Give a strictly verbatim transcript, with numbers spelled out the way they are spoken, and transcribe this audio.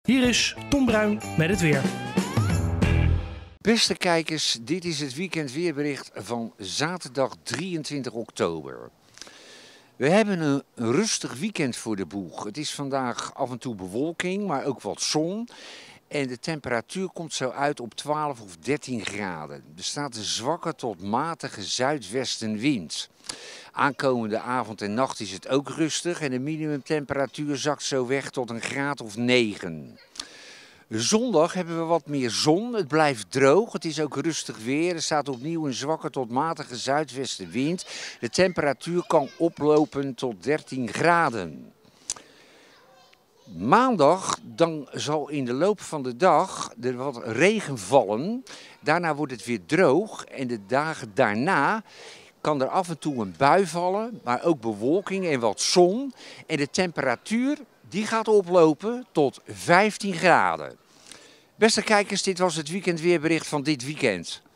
Hier is Tom Bruin met het weer. Beste kijkers, dit is het weekendweerbericht van zaterdag drieëntwintig oktober. We hebben een rustig weekend voor de boeg. Het is vandaag af en toe bewolking, maar ook wat zon. En de temperatuur komt zo uit op twaalf of dertien graden. Er staat een zwakke tot matige zuidwestenwind. Aankomende avond en nacht is het ook rustig en de minimumtemperatuur zakt zo weg tot een graad of negen. Zondag hebben we wat meer zon, het blijft droog, het is ook rustig weer. Er staat opnieuw een zwakke tot matige zuidwestenwind. De temperatuur kan oplopen tot dertien graden. Maandag dan zal in de loop van de dag er wat regen vallen. Daarna wordt het weer droog en de dagen daarna kan er af en toe een bui vallen, maar ook bewolking en wat zon. En de temperatuur die gaat oplopen tot vijftien graden. Beste kijkers, dit was het weekendweerbericht van dit weekend.